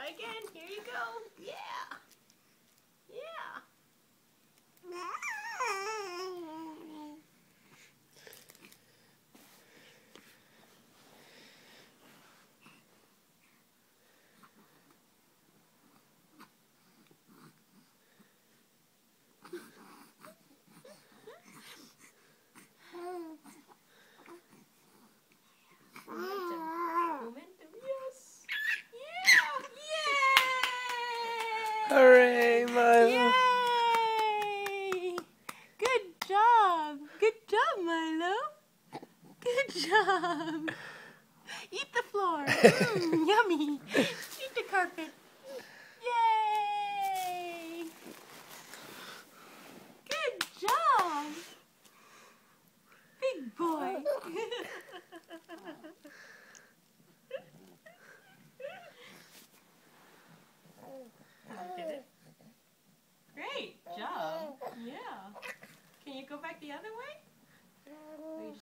Try again. Here you go. Yeah. Yeah. Momentum, yes. Yeah. Yay! Hooray, Milo. Yay! Good job. Good job, Milo. Good job. Eat the floor. Yummy. Eat the carpet. Yay! Good job. Big boy. Did it? Great job. Yeah. Can you go back the other way?